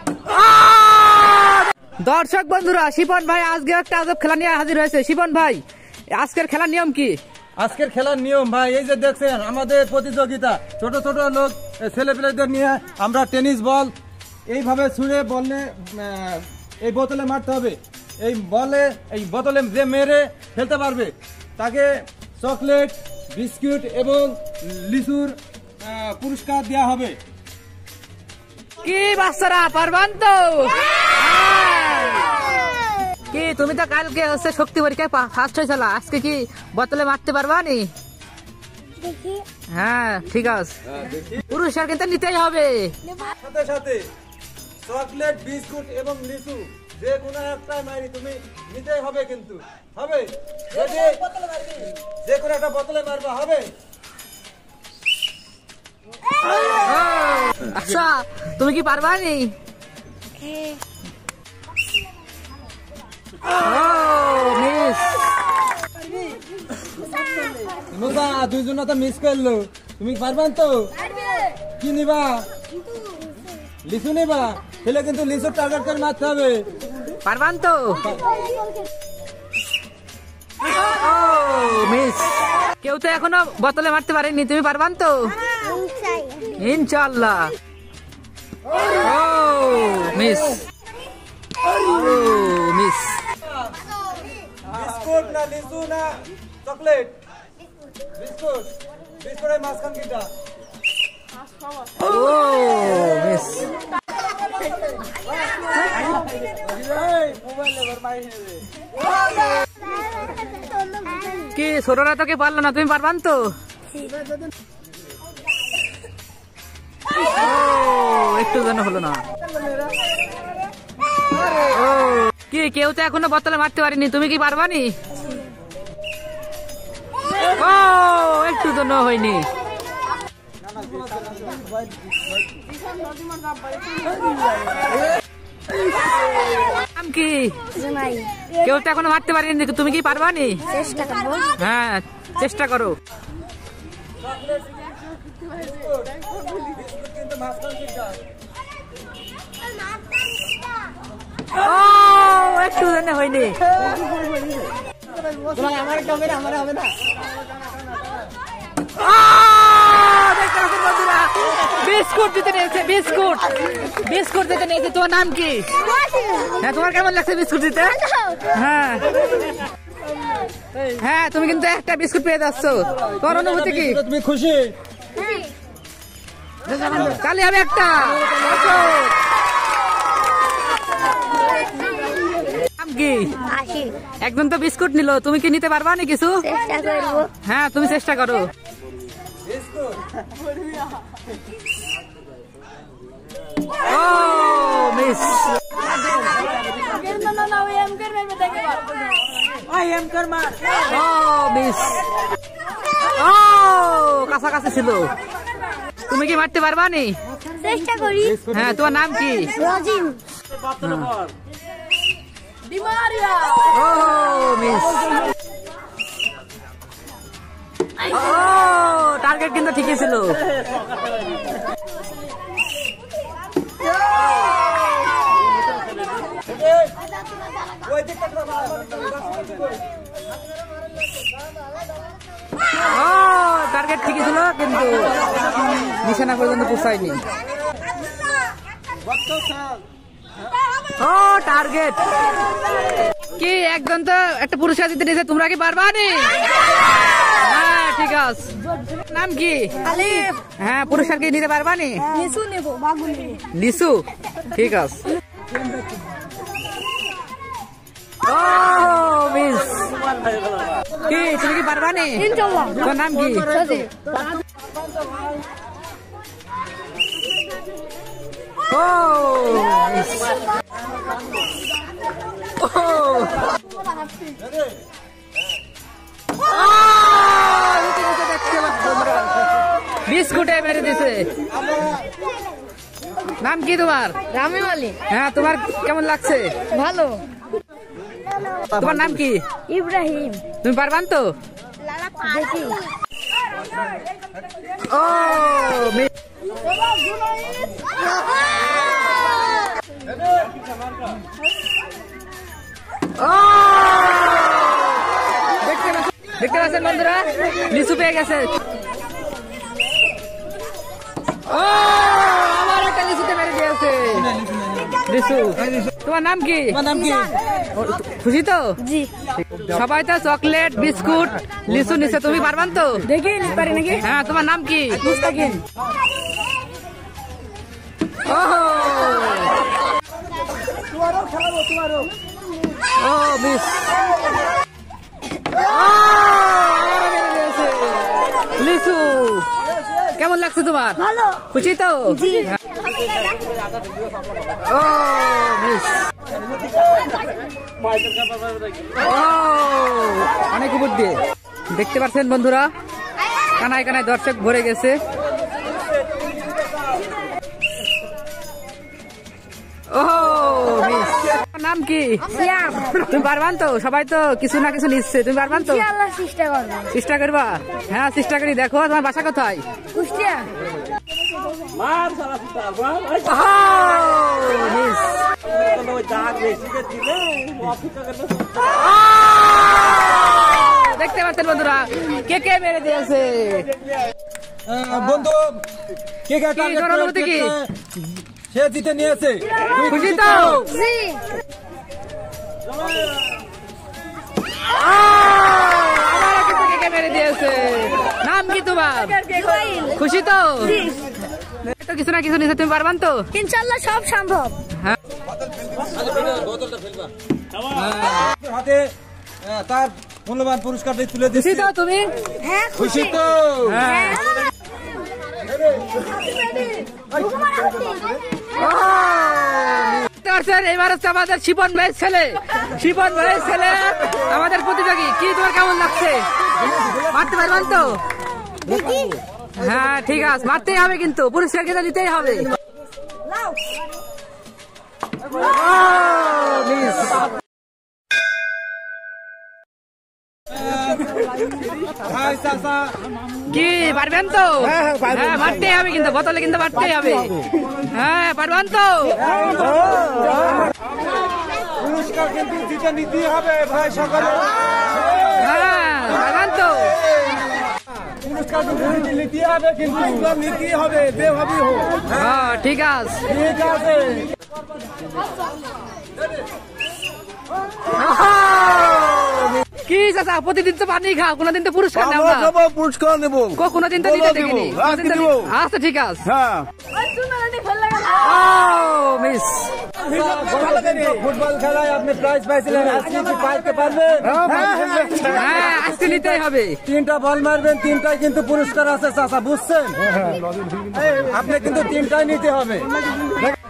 দর্শক বন্ধুরা, শিপন ভাই আজকে একটা আজব খেলা নিয়ে হাজির হয়েছে। শিপন ভাই, আজকের খেলার নিয়ম কি? আজকের খেলার নিয়ম ভাই এই যে দেখছেন, আমাদের প্রতিযোগিতা ছোট ছোট লোক ছেলেপেলেদের নিয়ে আমরা টেনিস বল এইভাবে ছুঁড়ে বললে এই বোতলে মারতে হবে। এই বোতলে যে মেরে ফেলতে পারবে তাকে চকলেট, বিস্কুট এবং লিচুর পুরস্কার দেওয়া হবে। কি বাচ্চারা, পারবান তো? কি তুমি তো কালকে হচ্ছে শক্তি পরীক্ষায় ফার্স্ট হয়েছিল, আজকে কি বোতলে মারতে পারবা নি? হ্যাঁ ঠিক আছে, পুরস্কার কিন্তু নিতেই হবে। সাথে সাথে চকলেট, বিস্কুট এবং লিচু যে কোনো একটা মাইনি তুমি নিতেই হবে, কিন্তু হবে যে কোনো একটা বোতলে মারবা হবে। আচ্ছা তুমি কি পারবা নি? দুইজন তো মিস করলো, তুমি পারবেন তো? কি নিবা? লিচু নিবা? তাহলে কিন্তু লিচুর টার্গেট করে মারতে হবে। পারবান তো? মিস, কেউ তো এখনো বোতলে মারতে পারেনি, তুমি পারবান তো? ইনশাআল্লাহ। Miss, miss. বিস্কুট না লিচু না চকলেট? বিস্কুট। বিস্কুটের মাঝখান কিটা? মিস। কি ছোটরা তোকে পারলো না, তুমি পারবান তো? একটু যেন হলো না। কি কেউ তো এখনো বোতলে মারতে পারিনি, তুমি কি পারবানি? একটু জন্য হয়নি। নাম কি? কেউ তো এখনো মারতে পারিনি, তুমি কি পারবানি? হ্যাঁ চেষ্টা করো। একটু জন্য হয়নি। বিস্কুট দিতে নিয়েছে, বিস্কুট বিস্কুট দিতে নিয়েছে। তোমার নাম কি? হ্যাঁ তোমার কেমন লাগছে বিস্কুট দিতে? হ্যাঁ হ্যাঁ, তুমি কিন্তু একটা বিস্কুট পেয়ে যাচ্ছ, তোমার অনুভূতি কি? তুমি খুশি? কালি আমি একটা। নাম কি? একজন তো বিস্কুট নিল, তুমি কি নিতে পারবা না কিছু? হ্যাঁ তুমি চেষ্টা করো। ও মিস। মিস। কাছাকাছি ছিল, তুমি কি মারতে পারবা নি? চেষ্টা করি। হ্যাঁ তোমার নাম কি? রাজিম। ও মিস। টার্গেট কিন্তু ঠিকই ছিল। টার্গেট ঠিকই ছিল, কিন্তু নিশানা পর্যন্ত পৌঁছায়নি। টার্গেট কি? একজন তো একটা পুরস্কার দিতে নিয়েছে, তোমরা কি পারবা নি? হ্যাঁ ঠিক আছে। নাম কি? হ্যাঁ পুরস্কার কি নিতে পারবা নি? লিচু নেব, বাবু নেব। লিচু, ঠিক আছে। মিস। কি তুমি কি পারবা নি? তোমার নাম কি? বিস্কুটে মেরে দিছে। নাম কি তোমার? রামি মালিক। হ্যাঁ তোমার কেমন লাগছে? ভালো। তোমার নাম কি? ইব্রাহিম। তুমি পারবান তো? দেখি। ও পাচ্ছেন বন্ধুরা, লিচু পেয়ে গেছে। ও আমার একটা লিচুতে মেরে দিয়েছে। লিচু, তোমার নাম কি? খুশি তো? জি। সবাই তো চকলেট বিস্কুট লিচু নিচ্ছে, তুমি পারবান তো? দেখি পারি নাকি? হ্যাঁ, তোমার নাম কি? মুস্তাকিম। ও মিস, লিচু কেমন লাগছে তোমার? ভালো। খুশি তো? জি। ও মিস, ও অনেক উপর দিয়ে দেখতে পাচ্ছেন বন্ধুরা, কানায় কানায় দর্শক ভরে গেছে। ও মিস, নাম কি? সিয়াম। তুমি পারবান তো? সবাই তো কিছু না কিছু নিচ্ছে, তুমি পারবান তো? ইনশাআল্লাহ চেষ্টা করব। চেষ্টা করবা? হ্যাঁ চেষ্টা করি। দেখো তোমার বাসা কোথায়? কুষ্টিয়া। মিস, দেখতে পাচ্ছেন বন্ধুরা, কে কে মেরে দিয়েছে। বন্ধু কে কে কি তোর অনুভূতি কি? সে জিতে নিয়েছে। খুশি তো? জি। আমার কিন্তু কে কে মেরে দিয়েছে। নাম কি তোমার? জুবাইল। খুশি তো? জি। তো কিছু না কিছু নিচ্ছে, তুমি পারবান তো? ইনশাআল্লাহ সব সম্ভব। হ্যাঁ, হাতে তার মূল্যবান পুরস্কারটি তুলে খুশি দিচ্ছি। তো তুমি? হ্যাঁ খুশি তো? হ্যাঁ। এবার হচ্ছে আমাদের শিপন ভাইয়ের ছেলে, শিপন ভাইয়ের ছেলে আমাদের প্রতিযোগী। কি তোমার কেমন লাগছে? মারতে পারবেন তো? হ্যাঁ ঠিক আছে, মারতেই হবে কিন্তু, পুরস্কার কিন্তু দিতেই হবে। মিস, ভাই চাচা কি পারবেন তো? হ্যাঁ মারতেই হবে কিন্তু, বোতলে কিন্তু মারতেই হবে। হ্যাঁ পারবেন তো? পুরস্কার কিন্তু জিতে নিতেই হবে ভাই সকলে। হ্যাঁ পারবেন তো? পুরস্কার কিন্তু নিতেই হবে, কিন্তু নিতেই হবে, যেভাবেই হোক। হ্যাঁ ঠিক আছে। ঠিক আছে। কি চাচা প্রতিদিন তো পানি খাও, কোনদিন তো পুরস্কার নাও না? পুরস্কার নেবো। কোনদিন তো নিতে দেখিনি। কোনদিন তো নি- আচ্ছা ঠিক আছে। হ্যাঁ, ও মিস, ফুটবল খেলায় আপনি প্রাইজ পাইছিলেন, আজকে কি পাইতে পারবেন? হ্যাঁ আজকে নিতেই হবে। 3টা বল মারবেন, 3টাই কিন্তু পুরস্কার আছে চাচা, বুঝছেন? আপনি কিন্তু 3টাই নিতে হবে।